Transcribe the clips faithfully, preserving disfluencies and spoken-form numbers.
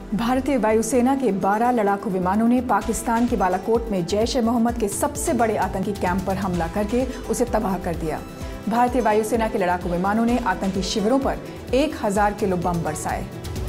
भारतीय वायुसेना के बारह लड़ाकू विमानों ने पाकिस्तान के बालाकोट में जैश ए मोहम्मद के सबसे बड़े आतंकी कैंप पर हमला करके उसे तबाह कर दिया। भारतीय वायुसेना के लड़ाकू विमानों ने आतंकी शिविरों पर एक हजार किलो बम बरसाए।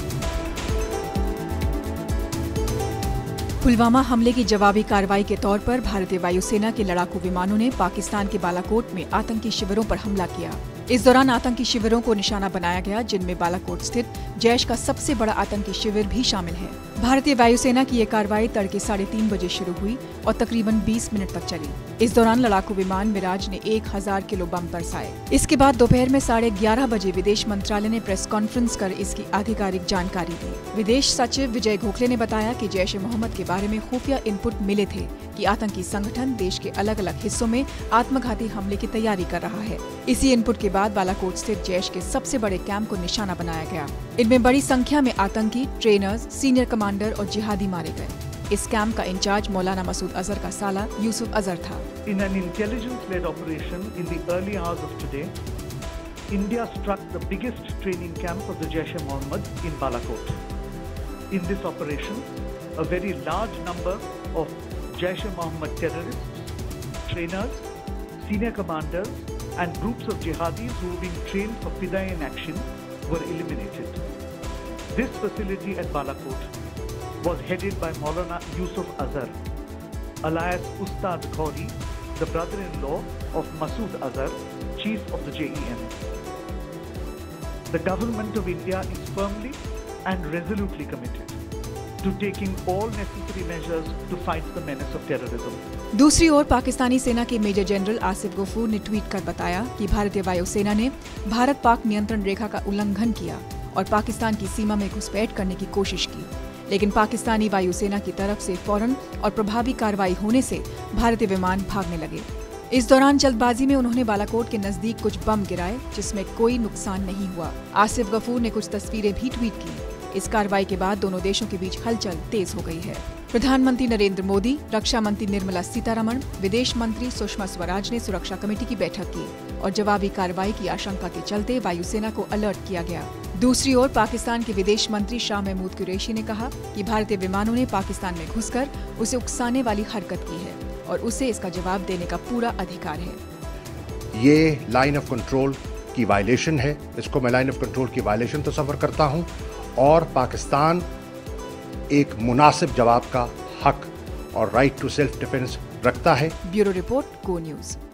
पुलवामा हमले की जवाबी कार्रवाई के तौर पर भारतीय वायुसेना के लड़ाकू विमानों ने पाकिस्तान के बालाकोट में आतंकी शिविरों पर हमला किया। इस दौरान आतंकी शिविरों को निशाना बनाया गया, जिनमें बालाकोट स्थित जैश का सबसे बड़ा आतंकी शिविर भी शामिल है। भारतीय वायुसेना की ये कार्रवाई तड़के साढ़े तीन बजे शुरू हुई और तकरीबन बीस मिनट तक चली। इस दौरान लड़ाकू विमान मिराज ने एक हजार किलो बम बरसाए। इसके बाद दोपहर में साढ़े ग्यारह बजे विदेश मंत्रालय ने प्रेस कॉन्फ्रेंस कर इसकी आधिकारिक जानकारी दी। विदेश सचिव विजय गोखले ने बताया कि जैश ए मोहम्मद के बारे में खुफिया इनपुट मिले थे कि आतंकी संगठन देश के अलग अलग हिस्सों में आत्मघाती हमले की तैयारी कर रहा है। इसी इनपुट के बाद बालाकोट स्थित जैश के सबसे बड़े कैंप को निशाना बनाया गया। इनमें बड़ी संख्या में आतंकी, ट्रेनर्स, सीनियर कमांडर और जिहादी मारे गए। इस कैंप का इंचार्ज मौलाना मसूद अजहर का साला यूसुफ अजहर था। In an intelligence-led operation in the early hours of today, India struck the biggest training camp of the Jaish e Mohammed in Balakot. In this operation, a very large number of Jaish e Mohammed terrorists, trainers, senior commanders, and groups of jihadis who were being trained for Fidaiin action were eliminated. This facility at Balakot was headed by Maulana Yusuf Azhar, alias Ustad Ghori, the brother-in-law of Masood Azhar, chief of the J E M. The government of India is firmly and resolutely committed to taking all necessary measures to fight the menace of terrorism. दूसरी ओर पाकिस्तानी सेना के major general Asif Ghafoor ने tweet कर बताया कि भारतीय वायुसेना ने भारत पाक नियंत्रण रेखा का उल्लंघन किया और पाकिस्तान की सीमा में घुसपैठ करने की कोशिश की, लेकिन पाकिस्तानी वायुसेना की तरफ से फौरन और प्रभावी कार्रवाई होने से भारतीय विमान भागने लगे। इस दौरान जल्दबाजी में उन्होंने बालाकोट के नजदीक कुछ बम गिराए, जिसमें कोई नुकसान नहीं हुआ। आसिफ गफूर ने कुछ तस्वीरें भी ट्वीट की। इस कार्रवाई के बाद दोनों देशों के बीच हलचल तेज हो गई है। प्रधानमंत्री नरेंद्र मोदी, रक्षा मंत्री निर्मला सीतारमण, विदेश मंत्री सुषमा स्वराज ने सुरक्षा कमेटी की बैठक की और जवाबी कार्रवाई की आशंका के चलते वायुसेना को अलर्ट किया गया। दूसरी ओर पाकिस्तान के विदेश मंत्री शाह महमूद कुरैशी ने कहा कि भारतीय विमानों ने पाकिस्तान में घुसकर उसे उकसाने वाली हरकत की है और उसे इसका जवाब देने का पूरा अधिकार है। ये लाइन ऑफ कंट्रोल की वायलेशन है, इसको मैं लाइन ऑफ कंट्रोल की वायलेशन तस्वर करता हूं और पाकिस्तान एक मुनासिब जवाब का हक और राइट टू सेल्फ डिफेंस रखता है। ब्यूरो रिपोर्ट, को न्यूज़।